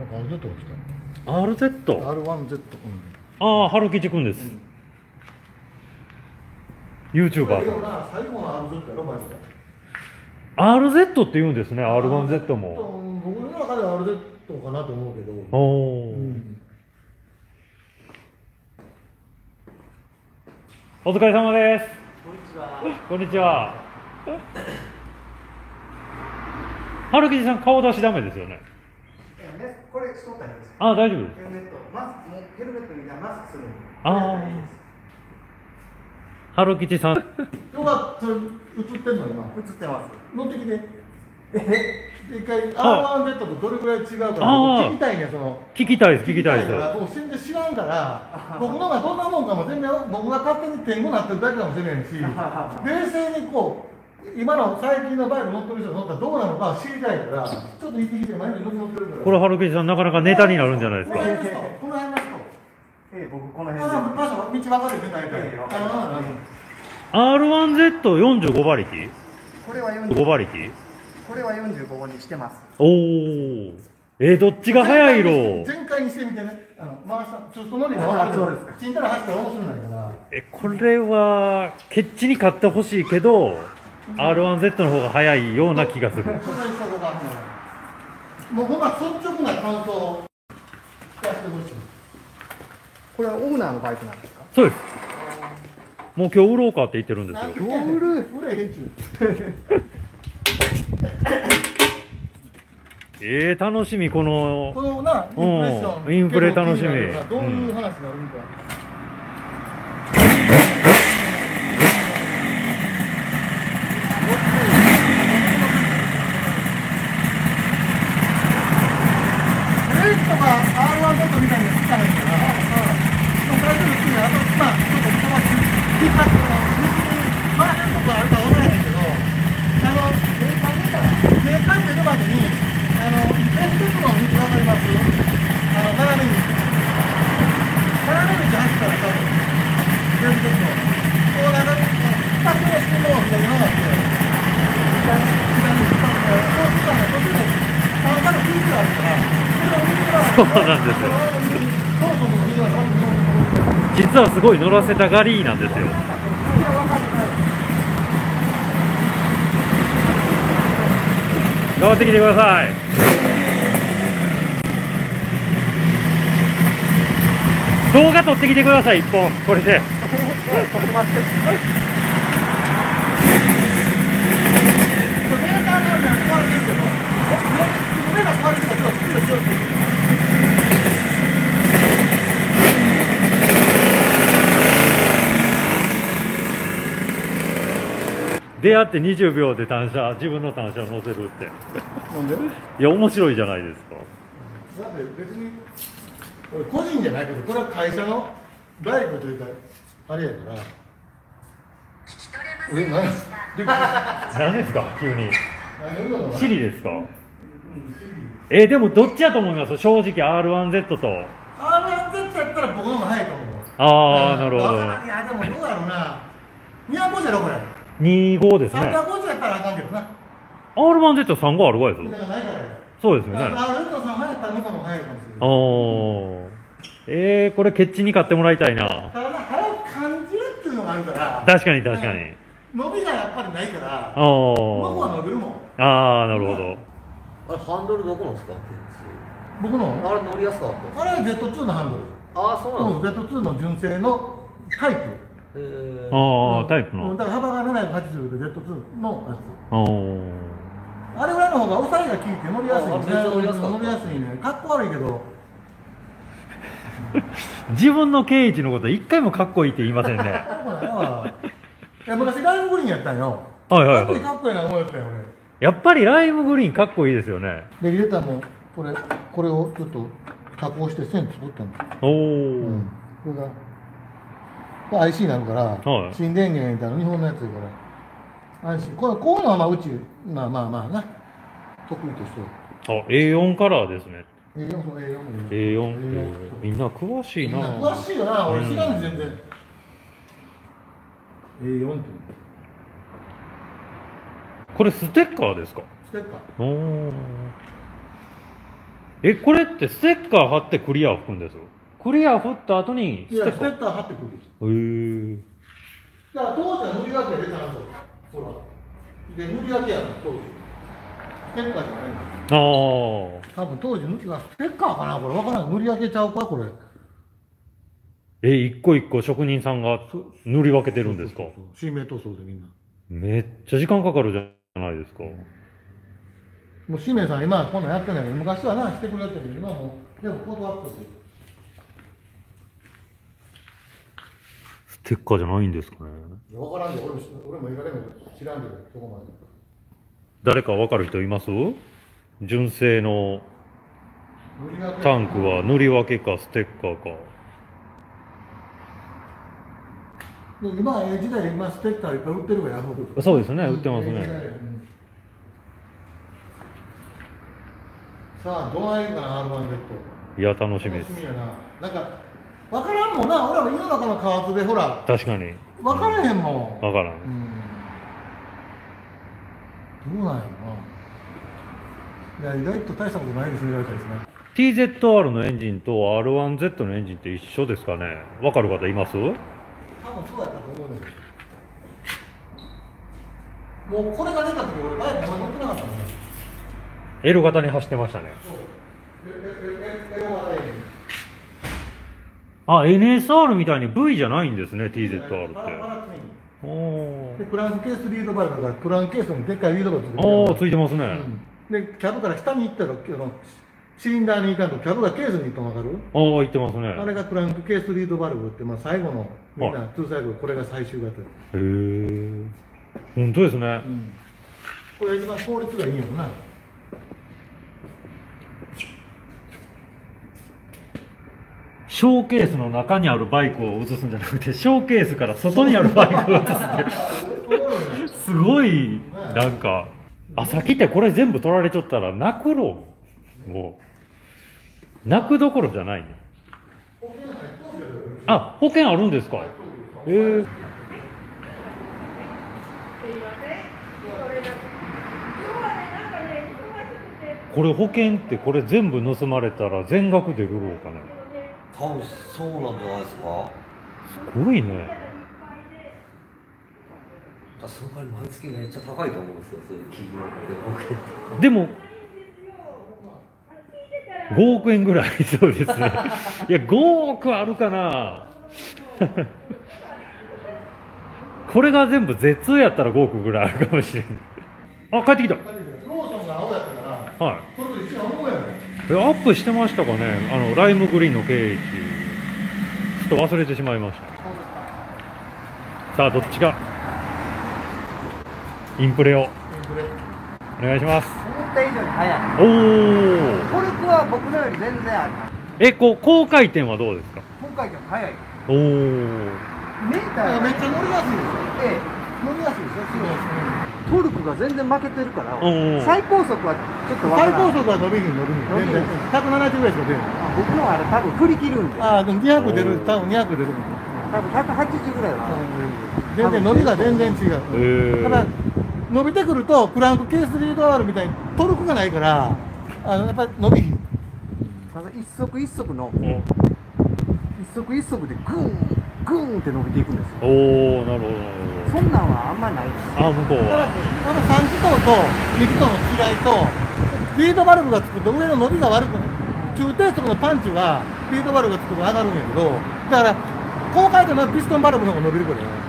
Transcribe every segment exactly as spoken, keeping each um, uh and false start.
アールゼット が来た。 アールゼット？ アールワンゼット。 ああ、春吉くんです。ユーチューバー。 最後の アールゼット やろ、マジで。 アールゼット って言うんですね、アールワンゼット も。 僕の中では アールゼット かなと思うけど。 おお、うん。お疲れ様です。 こんにちは。 こんにちは。春吉さん、顔出しダメですよね。 これ、しとったんです。 ああ、大丈夫です。 ヘルメット、マスク、ヘルメットみたいなマスクする。 ああ。春吉さん。 よかった、映ってんの今。 映ってます。 乗ってきて。え、一回 アールワンゼット とどれぐらい違うか聞きたいね、その。 聞きたいです、聞きたいです。 僕全然知らんから、僕のがどんなもんかも全然僕が勝手に天狗になってるだけかもしれないし、冷静にこう。今の最近のバイク乗ってる人乗ったらどうなのか知りたいから、ちょっと行ってきて、前に乗ってるから。これ、 春吉さん、なかなかネタになるんじゃないですか。 この辺の人、この辺の人。 ええ、僕、この辺で。 あ、場所、道分かれてないから。 アールワンゼットよんじゅうご 馬力？ これはよんじゅうご。 ご馬力？ これはよんじゅうごにしてます。 おお。えー、どっちが速いろ？ 全開にしてみてね。あの、回した、ちょっと乗り回そうですか。ちんたら走ったら面白いんだから。 え、これは、ケッチに買ってほしいけど、アールワンゼット の方が速いような気がする。 もうほんま率直な感想を聞かせてほしい。 これはオーナーのバイクなんですか？ そうです。もう今日売ろうかって言ってるんですよ。 今日売る売れへんちゅう。 えー、楽しみ、この。 このな、インプレッション。 うん、インプレ楽しみ。 どういう話になるみたいな。レースとか アールワンゼット みたいに好きじゃないから、最初に好きな、あと、まあ、ちょっとこの引っ張って、回れるとこあるか分からへんけど、あの、メーカー出るまでに、あの、レース鉄道の道分かります？あの、斜めに。斜め道走ったら多分、レース鉄道。こう、なんか、二つの式も左に曲がって、左に引っ張って、こうしたら途中で、たまたまクイズがあるから、 そうなんですよ。実はすごい乗らせたがりなんですよ。頑張ってきてください。動画撮ってきてください、一本これで。出会ってにじゅうびょうで単車、自分の単車を乗せるって。 なんで？ いや、面白いじゃないですか。 だって別に、個人じゃないけど、これは会社のライブというか、あれやから。え、何？ 何ですか、急に。シリですか？えー、でもどっちやと思います？正直 アールワンゼット と。 アールワンゼット やったら僕の方が早いと思う。 ああ、なるほど。 いや、でもどうやろうな。にひゃくごじゅうやろ、これ。 にじゅうごですね。 さんびゃくごじゅうやったらあかんけどな。 アールワンゼット さんじゅうごあるわよ。そうですよね。 アールゼット さん早かったら向こうも早いかもしれない。 おー。えー、これケッチに買ってもらいたいな。 ただ、早く感じるっていうのがあるから。 確かに確かに。 伸びがやっぱりないから。 お向こうは伸びるもん。 ああ、なるほど。 あれハンドルどこの使ってるんですか？ 僕のあれ乗りやすかった。 あれは ゼットツー のハンドル。 ああ、そうなんですか。 ゼットツー の純正のタイプ。 へああ、タイプの。 だから幅がななひゃくはちじゅうで ゼットツー のやつ。 おお。 あれぐらいの方が抑えが効いて乗りやすいね。 乗りやすかった。 乗りやすいね。かっこ悪いけど。 自分の圭一のこと一回もかっこいいって言いませんね。 いや、昔ライムグリーンやったんよ。 はいはいはい。 かっこいいな思ったよ俺。 やっぱりライムグリーンかっこいいですよね。 レギュレーターもこれこれをちょっと加工して線作ったの。 おお、 うん。これが アイシー になるから、 はい、 新電源みたいな日本のやつだから。アイシー これこういうのはまあうちまあまあまあな得意としてあ、エーよん カラーですね。 エーよん そう エーよんエーよん みんな詳しいな。 詳しいよな、俺知らん全然。エーよん って。 これステッカーですか？ ステッカー。 おお。 え、これってステッカー貼ってクリアを吹くんですよ。クリア振った後にいや、 ステッカー。 ステッカー貼ってくるんです。 へー。 だから当時は塗り分けでちゃんと、ほら。で、塗り分けやの、当時。ステッカーじゃないの。 ああ。 多分当時塗りはステッカーかなこれ。わからない。塗り分けちゃうかこれ。 え、一個一個職人さんが塗り分けてるんですか？ そうそうそう新名塗装でみんな。 めっちゃ時間かかるじゃないですか。 もう新名さん今はこんなんやってないけど、昔はな、してくれてるけど、今はもう、でも断ってて。 ステッカーじゃないんですかね。 いや、わからんで、俺も、俺もいられんの知らんけど、そこまで。 誰かわかる人います？純正の塗り分けタンクは塗り分けかステッカーか。 で今はええ時代で今ステッカーいっぱい売ってるからやるほど。 そうですね、売ってますね。 ええ時代でうんさあ、どうなるかな、アールワンゼット。 いや、楽しみです。 楽しみやな。なんか、わからんもんな、俺らも世の中のカーツでほら、 確かに。 わからへんもん。 わからん。 うんどうなんやろな。いや、意外と大したことないですね、言われたいですね。 ティーゼットアール のエンジンと アールワンゼット のエンジンって一緒ですかね？わかる方います？ 多分そうやったと思うね。もうこれが出た時俺、バイク乗ってなかったもんね。 L 型に走ってましたね。 そう。え、え、え、え、え、え、 あ、エヌエスアール みたいに ブイ じゃないんですね、ティーゼットアールパラパって。 ラツインおで、クランケースリードバルブだから、クランケースにでっかいリードバルブついてるおー、ついてますね。 うんで、キャブから下に行ったら、あのシリンダーに行かんと、キャブがケースに行ったの分かる？ ああ、言ってますね。 あれがクランクケースリードバルブって、まあ、最後の、みんな、ツーサイクル、これが最終型。 へえ。本当ですね。 これが一番効率がいいよな。 ショーケースの中にあるバイクを映すんじゃなくて、ショーケースから外にあるバイクを映すって。すごい、なんか、朝来てこれ全部取られちゃったら泣くろ。もう。泣くどころじゃないね。あ、保険あるんですか？ええー。これ保険ってこれ全部盗まれたら全額出るろうかね。 多分そうなんじゃないですか。 すごいね。 その代わり毎月めっちゃ高いと思うんですよ、そういう企業の保険とか。 でもごおくえんぐらいそうですね。いやごおくあるかな。これが全部絶通やったらごおくぐらいあるかもしれない。あ、帰ってきた。 ローソンが青やったから、 はい。 これと一緒に思うやろ。 えアップしてましたかね、あのライムグリーンの経費。ちょっと忘れてしまいました。さあ、どっちがインプレをお願いします。 思った以上に速い。 おお。 トルクは僕のより全然ある。 え、こう高回転はどうですか？ 今回でも速い。 おお。 メーターめっちゃ乗りやすいですよ。 ええ乗りやすいですよ、すごい。 トルクが全然負けてるからおうおう最高速はちょっとわか最らない。 高速は伸びひん伸びひん。全然。ひゃくななじゅうぐらいしか出ない。 あ僕のあれ多分振り切るんで、 ああ、でもにひゃく出る、多分にひゃく出る。 多分ひゃくはちじゅうぐらいは。 全然伸びが全然違う。 へーただ伸びてくるとクランクケースリードアールみたいにトルクがないからあのやっぱり伸びひん。 ただ一足一足のお一足一足でグーングーンって伸びていくんですよ。 おお、なるほどなるほそんなんはあんまないです。 ど。あ、向こうただは。 あのさん気筒とに気筒の違いとリードバルブがつくと上の伸びが悪くなる。中低速のパンチはリードバルブがつくと上がるんやけど、だから高回転のピストンバルブの方が伸びるからね。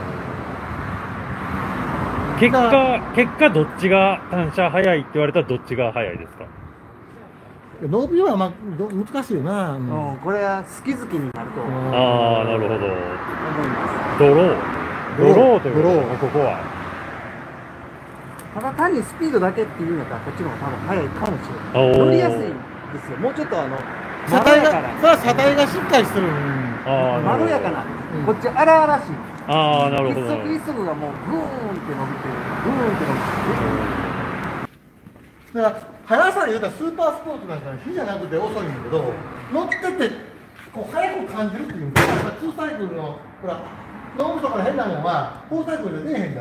結果、結果どっちが単車速いって言われたらどっちが速いですか？ 伸びはまあど難しいよな。うんうん、これは好き好きになると思いああ、なるほど。 ます。 ドロー。ドローということドローね、ここは。 ただ単にスピードだけっていうんだったらこっちの方が多分速いかもしおーれない。乗りやすいんですよ。もうちょっとあの車体がまろやかな、 それは車体がしっかりしてる。 ああ、 まろやかな、 うんこっち荒々しい。 ああ、なるほど。 一足一足がもうグーンって伸びてる。グーンって伸びてる。 だから速さで言うたらスーパースポーツなんか火じゃなくて遅いんだけど乗っててこう速く感じるっていうかツーサイクルのほら脳みそから変なもんはフォーサイクルで出えへんから、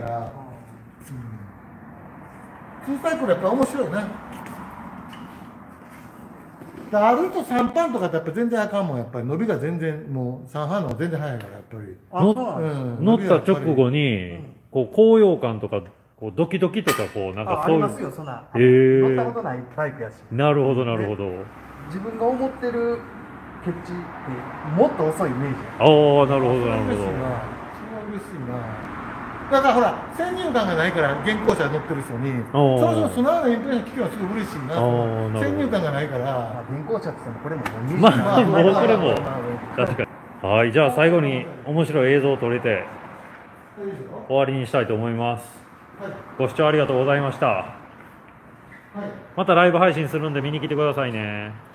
ツーサイクルやっぱ面白いな。 だから歩いとさんパンとかってやっぱ全然あかんもん、やっぱり伸びが全然、もうさんはんの方が全然早いから、やっぱり。 あ、そうなんです。 うん乗った直後に、こう、高揚感とか、こう、ドキドキとか、こう、なんかあ、あそういう。 りますよ、そんな。 へー乗ったことないバイクやし。 なるほど、なるほど。 自分が思ってるケチってもっと遅いイメージ。 ああ、なるほど、なるほど。 嬉しいな。それは嬉しいな。だからほら、先入観がないから、現行車乗ってる人に、そおーろそろそのようなインプレッション聞くのはすごい嬉しいな。 おーなるほど先入観がないかまあら。、 現行車って言ってもこれももうにじゅうまあ、もうこれもまあ、 確かに。はい、じゃあ最後に面白い映像を撮れて終わりにしたいと思います。ご視聴ありがとうございました。またライブ配信するんで見に来てくださいね。